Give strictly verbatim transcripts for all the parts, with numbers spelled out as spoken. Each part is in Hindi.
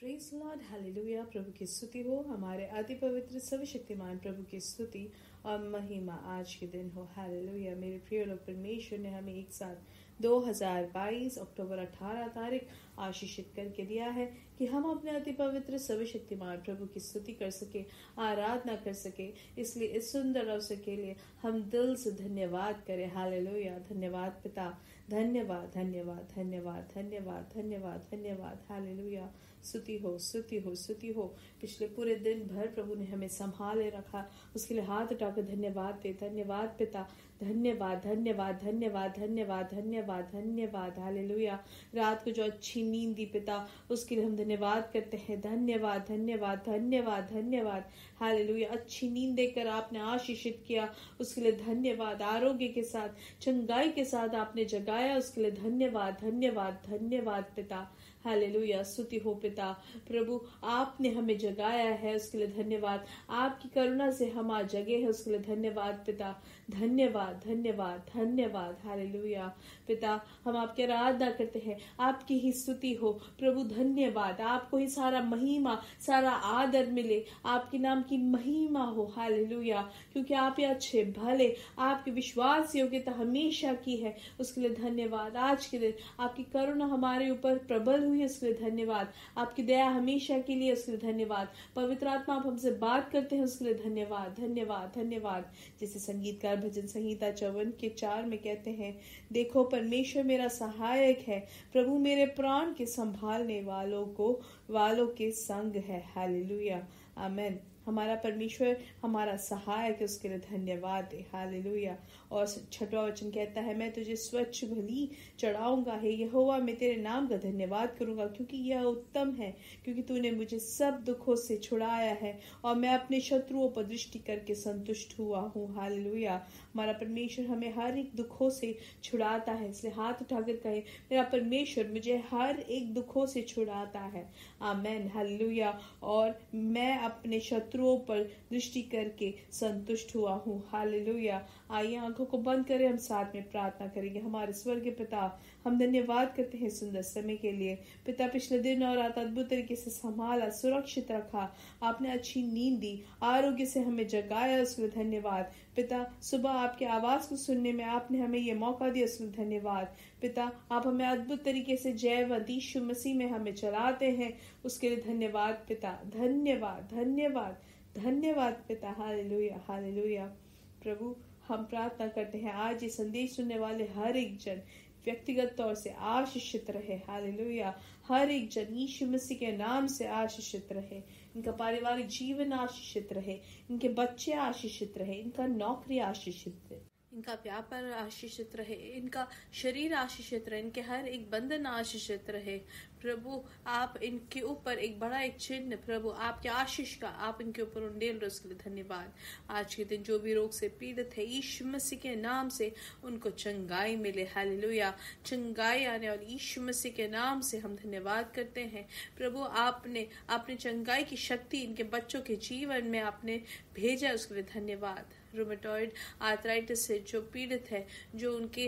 Praise Lord, hallelujah. प्रभु की स्तुति हो, हमारे अति पवित्र सर्वशक्तिमान प्रभु की स्तुति और महिमा आज के दिन हो। हालेलुया। मेरे प्रिय लोग, परमेश्वर ने हमें एक साथ दो हज़ार बाईस अक्टूबर अठारह तारीख आशीषित करके दिया है कि हम अपने अति पवित्र सर्वशक्तिमान प्रभु की स्तुति कर सके, आराधना कर सके। इसलिए इस सुंदर अवसर के लिए हम दिल से धन्यवाद करें। हालेलुया। धन्यवाद पिता, धन्यवाद धन्यवाद धन्यवाद धन्यवाद धन्यवाद धन्यवाद। हालेलुया। स्तुति हो स्तुति हो स्तुति हो। पिछले पूरे दिन भर प्रभु ने हमें संभाले रखा, उसके लिए हाथ उठाकर धन्यवाद दे। धन्यवाद पिता, धन्यवाद धन्यवाद धन्यवाद धन्यवाद धन्यवाद धन्यवाद। हालेलुया। रात को जो अच्छी नींद दी पिता, उसके लिए हम धन्यवाद करते हैं। धन्यवाद धन्यवाद धन्यवाद धन्यवाद। हालेलुया। अच्छी नींद देकर आपने आशीषित किया, उसके लिए धन्यवाद। आरोग्य के साथ, चंगाई के साथ आपने जगाया, उसके लिए धन्यवाद धन्यवाद धन्यवाद पिता। हालेलुया। स्तुति हो पिता। प्रभु आपने हमें जगाया है, उसके लिए धन्यवाद। आपकी करुणा से हम आज जगे हैं, उसके लिए धन्यवाद पिता। धन्यवाद धन्यवाद धन्यवाद। हालेलुया। पिता हम आपकी आराधना करते हैं, आपकी ही स्तुति हो प्रभु। धन्यवाद। आपको ही सारा महिमा, सारा आदर मिले, आपके नाम की महिमा हो। हालेलुया। क्योंकि आप ये अच्छे भले, आपके विश्वास योग्यता हमेशा की है, उसके लिए धन्यवाद। आज के दिन आपकी करुणा हमारे ऊपर प्रबल हुई, उसके लिए धन्यवाद। आपकी दया हमेशा के लिए, उसके लिए धन्यवाद। पवित्र आत्मा आप हमसे बात करते हैं, उसके लिए धन्यवाद धन्यवाद धन्यवाद। जैसे संगीतकार भजन संहिता चौवन के चार में कहते हैं, देखो परमेश्वर मेरा सहायक है, प्रभु मेरे प्राण के संभालने वालों को वालों के संग है। हालेलुया। आमेन। हमारा परमेश्वर हमारा सहायक है, उसके लिए धन्यवाद है। हालेलुया। और छठवां वचन कहता है, मैं तुझे स्वच्छ बलि चढ़ाऊंगा, हे यहोवा मैं तेरे नाम का धन्यवाद करूंगा, क्योंकि यह उत्तम है, क्योंकि तूने मुझे सब दुखों से छुड़ाया है और मैं अपने शत्रुओं पर दृष्टि करके संतुष्ट हुआ हूँ। हालेलुया। हमारा परमेश्वर हमें हर एक दुखों से छुड़ाता है, इसलिए हाथ उठाकर कहे, मेरा परमेश्वर मुझे हर एक दुखों से छुड़ाता है। आमेन। हालेलुया। और मैं अपने शत्रुओं पर दृष्टि करके संतुष्ट हुआ हूँ। हालेलुया। आइए आंखों को बंद करें, हम साथ में प्रार्थना करेंगे। हमारे स्वर्गीय पिता, हम धन्यवाद करते हैं सुंदर समय के लिए। पिता पिछले दिन और रात अद्भुत तरीके से संभाला, सुरक्षित रखा, आपने अच्छी नींद दी, आरोग्य से हमें जगाया, उसके लिए धन्यवाद। पिता सुबह आपके आवाज को सुनने में आपने हमें ये मौका दिया, उसके लिए धन्यवाद। पिता आप हमें अद्भुत तरीके से जयवंत यीशु मसीह में हमें चलाते हैं, उसके लिए धन्यवाद पिता। धन्यवाद धन्यवाद धन्यवाद पिता। Hallelujah hallelujah. प्रभु हम प्रार्थना करते हैं, आज ये संदेश सुनने वाले हर एक जन व्यक्तिगत तौर से आशीषित रहे। हालेलुया। हर एक जन यीशु मसीह के नाम से आशीषित रहे, इनका पारिवारिक जीवन आशीषित रहे, इनके बच्चे आशीषित रहे, इनका नौकरी आशीषित रहे, इनका व्यापार आशीषित रहे, इनका शरीर आशीषित रहे, इनके हर एक बंधन आशीषित रहे। प्रभु आप इनके ऊपर एक बड़ा एक चिन्ह, प्रभु आपके आशीष का आप इनके ऊपर उंडेल रहे, उसके लिए धन्यवाद। आज के दिन जो भी रोग से पीड़ित है, यीशु मसीह के नाम से उनको चंगाई मिले। हालेलुया। चंगाई आने और यीशु मसीह के नाम से हम धन्यवाद करते हैं। प्रभु आपने अपने चंगाई की शक्ति इनके बच्चों के जीवन में आपने भेजा, उसके लिए धन्यवाद। रूमेटॉइड आर्थराइटिस से जो पीड़ित है, जो उनके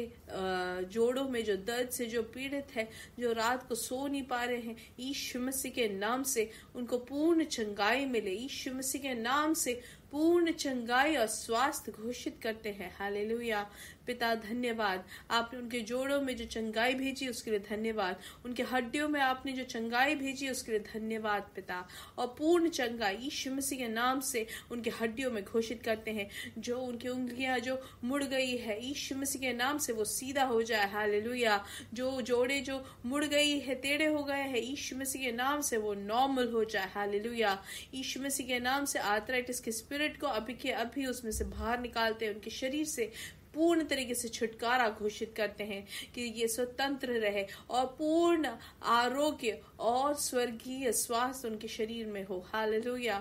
जोड़ों में जो दर्द से जो पीड़ित है, जो रात को सो नहीं पा रहे हैं, यीशु मसीह के नाम से उनको पूर्ण चंगाई मिले। यीशु मसीह के नाम से पूर्ण चंगाई और स्वास्थ्य घोषित करते हैं। हालेलुया। पिता धन्यवाद। आपने उनके जोड़ों में जो चंगाई भेजी, उसके लिए धन्यवाद। उनके हड्डियों में आपने जो चंगाई भेजी, उसके लिए धन्यवाद पिता। और पूर्ण चंगाई यीशु मसीह के नाम से उनके हड्डियों में घोषित करते हैं। जो उनकी उंगलियां जो मुड़ गई है, यीशु मसीह के नाम से वो सीधा हो जाए। हालेलुया। जो जोड़े जो मुड़ गई है, टेढ़े हो गए हैं, यीशु मसीह के नाम से वो नॉर्मल हो जाए। हालेलुया। यीशु मसीह के नाम से आर्थराइटिस के स्पिरिट को अभी के अभी उसमें से बाहर निकालते हैं, उनके शरीर से पूर्ण तरीके से छुटकारा घोषित करते हैं कि ये स्वतंत्र रहे और पूर्ण आरोग्य और स्वर्गीय स्वास्थ्य उनके शरीर में हो। हालेलुया।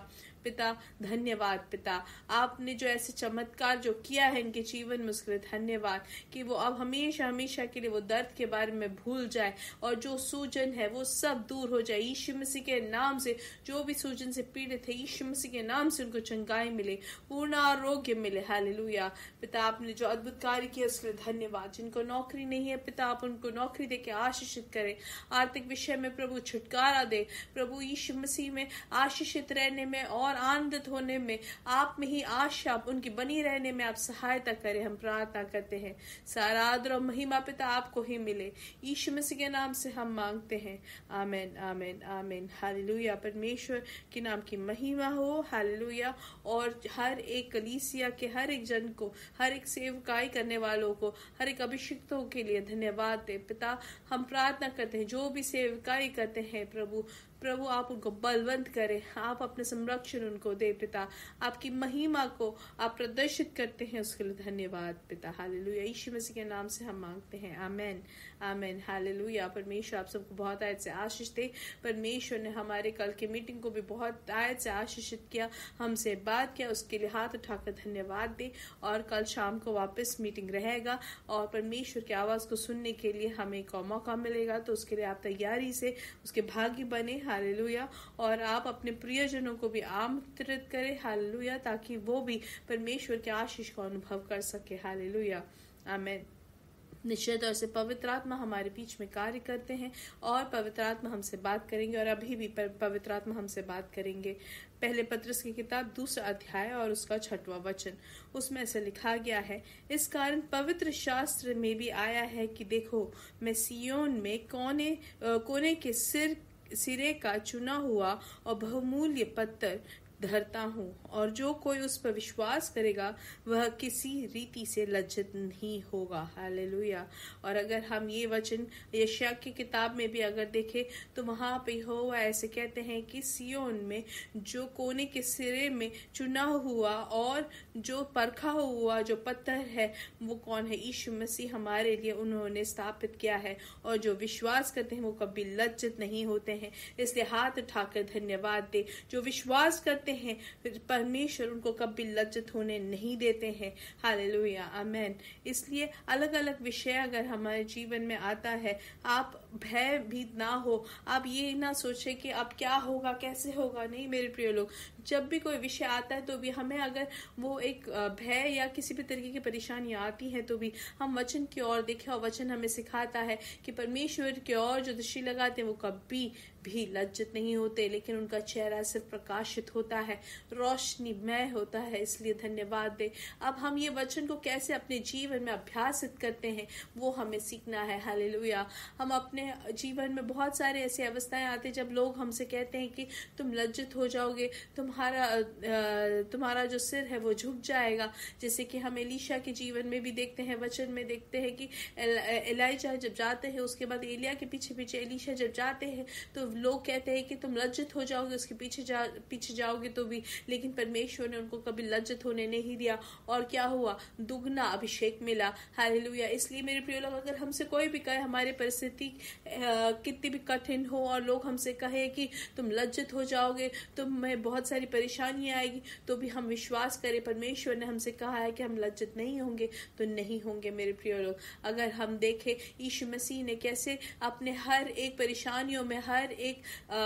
पिता धन्यवाद पिता, आपने जो ऐसे चमत्कार जो किया है इनके जीवन में उसके लिए धन्यवाद कि वो अब हमेशा हमेशा के लिए वो दर्द के बारे में भूल जाए और जो सूजन है वो सब दूर हो जाए। यीशु मसीह के नाम से जो भी सूजन से पीड़ित है, यीशु मसीह के नाम से उनको चंगाई मिले, पूर्ण आरोग्य मिले। हालेलुया पिता, आपने जो अद्भुत कार्य किया उसके लिए धन्यवाद। जिनको नौकरी नहीं है पिता, आप उनको नौकरी देके आशीषित करें। आर्थिक विषय में प्रभु छुटकारा दे। प्रभु यीशु मसीह में आशीषित रहने में और आनंदित होने में, आप में ही आशा उनकी बनी रहने में आप सहायता करें, हम प्रार्थना करते हैं। सारा आदर और महिमा पिता आपको ही मिले, यीशु मसीह के नाम से हम मांगते हैं। आमीन आमीन आमीन। हालेलुया, परमेश्वर के नाम की महिमा हो। हालेलुया। और हर एक कलीसिया के हर एक जन को, हर एक सेवकाई करने वालों को, हर एक अभिषिक्तों के लिए धन्यवाद दे पिता। हम प्रार्थना करते हैं जो भी सेवकाई करते हैं प्रभु प्रभु आप उनको बलवंत करें, आप अपने संरक्षण उनको दे पिता। आपकी महिमा को आप प्रदर्शित करते हैं उसके लिए धन्यवाद पिता। हालेलुया, यीशु मसीह के नाम से हम मांगते हैं। Amen amen. हालेलुया। परमेश्वर आप सबको बहुत आयत से आशीष दे। परमेश्वर ने हमारे कल की मीटिंग को भी बहुत आयत से आशीषित किया, हमसे बात किया, उसके लिए हाथ उठाकर धन्यवाद दे। और कल शाम को वापस मीटिंग रहेगा और परमेश्वर की आवाज को सुनने के लिए हमें एक और मौका मिलेगा, तो उसके लिए आप तैयारी से उसके भागी बने। हालेलुया। और आप अपने प्रियजनों को भी आमंत्रित करें। हालेलुया, ताकि वो भी परमेश्वर के आशीष को अनुभव कर सके। हालेलुया। आमीन। निश्चय तौर से पवित्र आत्मा हमारे बीच में कार्य करते हैं और पवित्र आत्मा हमसे बात करेंगे और अभी भी पवित्र आत्मा हमसे बात करेंगे। पहले पत्रस की किताब दूसरा अध्याय और उसका छठवां वचन, उसमें ऐसा लिखा गया है, इस कारण पवित्र शास्त्र में भी आया है कि देखो मैं सियोन में कोने कोने के सिर सिरे का चुना हुआ और बहुमूल्य पत्थर धरता हूँ, और जो कोई उस पर विश्वास करेगा वह किसी रीति से लज्जित नहीं होगा। हालेलुया। और अगर हम ये वचन यशायाह की किताब में भी अगर देखें तो वहां पे यहोवा ऐसे कहते हैं कि सियोन में जो कोने के सिरे में चुना हुआ और जो परखा हुआ जो पत्थर है वो कौन है? यीशु मसीह हमारे लिए उन्होंने स्थापित किया है, और जो विश्वास करते हैं वो कभी लज्जित नहीं होते हैं। इसलिए हाथ उठाकर धन्यवाद दे। जो विश्वास करते हैं परमेश्वर उनको कभी लज्जित होने नहीं देते हैं। हालेलुया। आमेन। इसलिए अलग अलग विषय अगर हमारे जीवन में आता है, आप भयभीत ना हो, आप ये ना सोचे कि अब क्या होगा, कैसे होगा। नहीं मेरे प्रिय लोग, जब भी कोई विषय आता है तो भी हमें अगर वो एक भय या किसी भी तरीके की परेशानी आती है तो भी हम वचन की ओर देखें, और वचन हमें सिखाता है कि परमेश्वर की ओर जो दृष्टि लगाते हैं वो कभी भी लज्जित नहीं होते, लेकिन उनका चेहरा सिर्फ प्रकाशित होता है, रोशनीमय होता है। इसलिए धन्यवाद दे। अब हम ये वचन को कैसे अपने जीवन में अभ्यासित करते हैं वो हमें सीखना है। हालेलुया। हम अपने जीवन में बहुत सारे ऐसे अवस्थाएं आते हैं जब लोग हमसे कहते हैं कि तुम लज्जित हो जाओगे, तुम्हारा तुम्हारा जो सिर है वो झुक जाएगा। जैसे कि हम एलीशा के जीवन में भी देखते हैं, वचन में देखते हैं कि एलाइजा जब जाते हैं, उसके बाद एलिया के पीछे पीछे एलीशा जब जाते हैं तो लोग कहते हैं कि तुम लज्जित हो जाओगे, उसके पीछे जा पीछे जाओगे तो भी, लेकिन परमेश्वर ने उनको कभी लज्जित होने नहीं दिया। और क्या हुआ? दुगना अभिषेक मिला। हालेलुया। इसलिए मेरे प्रिय लोग, अगर हमसे कोई भी कहे हमारी परिस्थिति कितनी भी कठिन हो और लोग हमसे कहे कि तुम लज्जित हो जाओगे, तुम्हें बहुत सारी परेशानियां आएगी, तो भी हम विश्वास करें परमेश्वर ने हमसे कहा है कि हम लज्जित नहीं होंगे, तो नहीं होंगे मेरे प्रिय लोग। अगर हम देखें यीशु मसीह ने कैसे अपने हर एक परेशानियों में, हर एक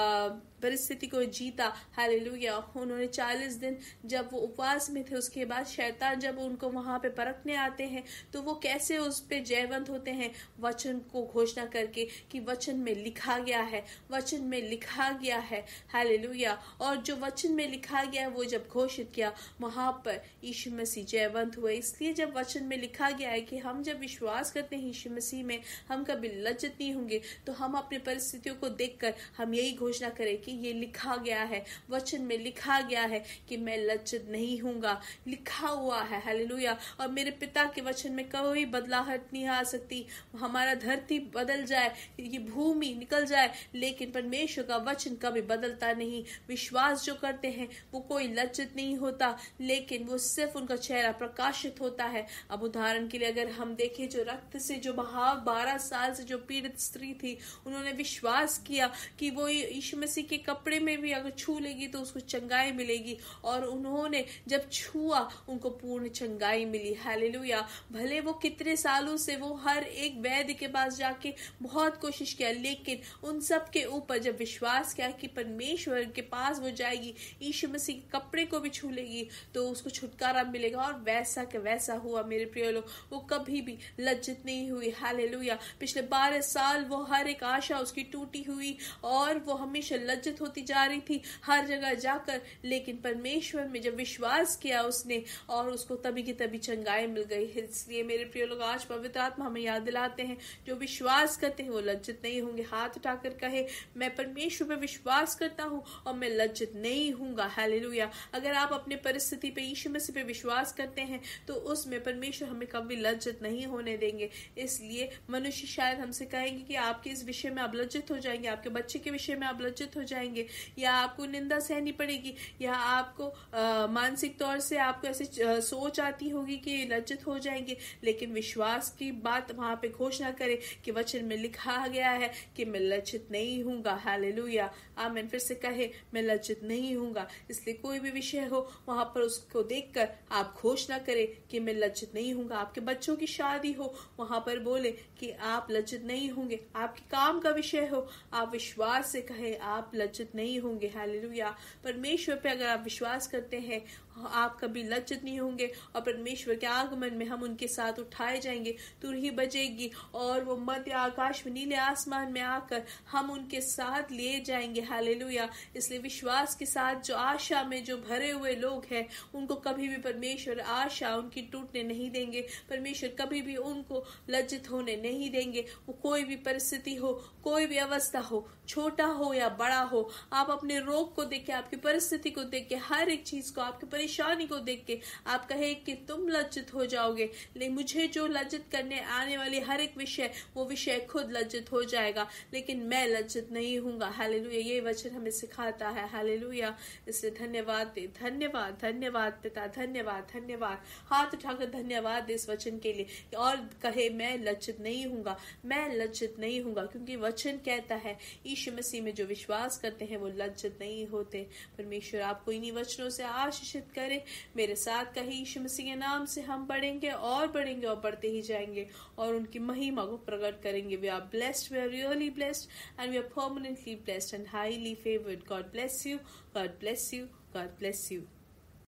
परिस्थिति को जीता। हालेलुया। उन्होंने चालीस दिन जब वो उपवास में थे, उसके बाद शैतान जब उनको वहां पे परखने आते हैं तो वो कैसे उस पे जयवंत होते हैं? वचन को घोषणा करके कि वचन में लिखा गया है, वचन में लिखा गया है। हालेलुया। और जो वचन में लिखा गया है वो जब घोषित किया, वहां पर यीशु मसीह जयवंत हुए। इसलिए जब वचन में लिखा गया है कि हम जब विश्वास करते हैं यीशु मसीह में, हम कभी लज्जित नहीं होंगे, तो हम अपनी परिस्थितियों को देखकर हम यही घोषणा करें कि ये लिखा गया है, वचन में लिखा गया है कि मैं लज्जित नहीं हूंगा, लिखा हुआ है। हालेलुया। और मेरे पिता के वचन में कोई बदलाहट नहीं आ सकती। हमारा धरती बदल जाए, ये भूमि निकल जाए, लेकिन परमेश्वर का वचन कभी बदलता नहीं। विश्वास जो करते हैं वो कोई लज्जित नहीं होता, लेकिन वो सिर्फ उनका चेहरा प्रकाशित होता है। अब उदाहरण के लिए अगर हम देखें, जो रक्त से जो बहाव बारह साल से जो पीड़ित स्त्री थी, उन्होंने विश्वास किया कि वो यीशु मसीह के कपड़े में भी अगर छू लेगी तो उसको चंगाई मिलेगी, और उन्होंने जब छुआ उनको पूर्ण चंगाई मिली। हालेलुया। भले वो कितने सालों से वो हर एक वैद्य के पास जाके बहुत कोशिश किया, लेकिन उन सब के ऊपर जब विश्वास किया कि परमेश्वर के पास वो जाएगी, यीशु मसीह के कपड़े को भी छू लेगी तो उसको छुटकारा मिलेगा, और वैसा के वैसा हुआ। मेरे प्रिय लोग, वो कभी भी लज्जित नहीं हुई। हालेलुया। पिछले बारह साल वो हर एक आशा उसकी टूटी हुई और वो हमेशा लज्जित होती जा रही थी हर जगह जाकर, लेकिन परमेश्वर में जब विश्वास किया उसने, और उसको तभी की तभी चंगाई मिल गई। इसलिए मेरे प्रिय लोग, आज पवित्र आत्मा हमें याद दिलाते हैं, जो विश्वास करते हैं वो लज्जित नहीं होंगे। हाथ उठाकर कहे, मैं परमेश्वर पे विश्वास करता हूँ और मैं लज्जित नहीं हूँगा। हालेलुया। अगर आप अपने परिस्थिति पे यीशु मसीह पे विश्वास करते हैं तो उसमें परमेश्वर हमें कभी लज्जित नहीं होने देंगे। इसलिए मनुष्य शायद हमसे कहेंगे कि आपके इस विषय में आप लज्जित हो जाएंगे, आपके बच्चे के विषय में आप लज्जित हो जाएंगे, या आपको निंदा सहनी पड़ेगी, या आपको आ, मानसिक तौर से आपको ऐसे सोच आती होगी कि लज्जित हो जाएंगे। लेकिन विश्वास की बात वहां पे घोषणा करें कि वचन में लिखा गया है कि मैं लज्जित नहीं हूँगा। हालेलुया। आमीन। फिर से कहे, मैं लज्जित नहीं हूँगा। इसलिए कोई भी विषय हो वहां पर उसको देखकर आप घोषणा करें कि मैं लज्जित नहीं हूँगा। आपके बच्चों की शादी हो वहां पर बोले कि आप लज्जित नहीं होंगे। आपके काम का विषय हो, आप विश्वास से कहे आप लज्जित नहीं होंगे। हालेलुया। परमेश्वर पे अगर आप विश्वास करते हैं आप कभी लज्जित नहीं होंगे, और परमेश्वर के आगमन में हम उनके साथ उठाए जाएंगे। तुरही बजेगी और वो मध्य आकाश में नीले आसमान में आकर हम उनके साथ लिए जाएंगे। हालेलुया। इसलिए विश्वास के साथ जो आशा में जो भरे हुए लोग हैं, उनको कभी भी परमेश्वर आशा उनकी टूटने नहीं देंगे। परमेश्वर कभी भी उनको लज्जित होने नहीं देंगे। वो कोई भी परिस्थिति हो, कोई भी अवस्था हो, छोटा हो या बड़ा हो, आप अपने रोग को देख के, आपकी परिस्थिति को देख के, हर एक चीज को, आपकी परेशानी को देख के आप कहे कि तुम लज्जित हो जाओगे, लेकिन मुझे जो लज्जित करने आने वाली हर एक विषय, वो विषय खुद लज्जित हो जाएगा, लेकिन मैं लज्जित नहीं हूँगा। हालेलुया। ये वचन हमें सिखाता है। हालेलुया। इसलिए धन्यवाद दे, धन्यवाद, धन्यवाद पिता, धन्यवाद, धन्यवाद। हाथ उठाकर धन्यवाद दे इस वचन के लिए, और कहे मैं लज्जित नहीं हूँगा, मैं लज्जित नहीं हूँगा, क्योंकि वचन कहता है यीशु मसीह में जो विश्वास करते हैं वो लज्जित नहीं होते। परमेश्वर आपको इन्हीं वचनों से आशीषित करे। मेरे साथ कहे, यीशु मसीह के नाम से हम बढ़ेंगे और बढ़ेंगे और बढ़ते ही जाएंगे और उनकी महिमा को प्रकट करेंगे। We are blessed, we are really blessed, and we are permanently blessed and highly favoured. God bless you, God bless you, God bless you.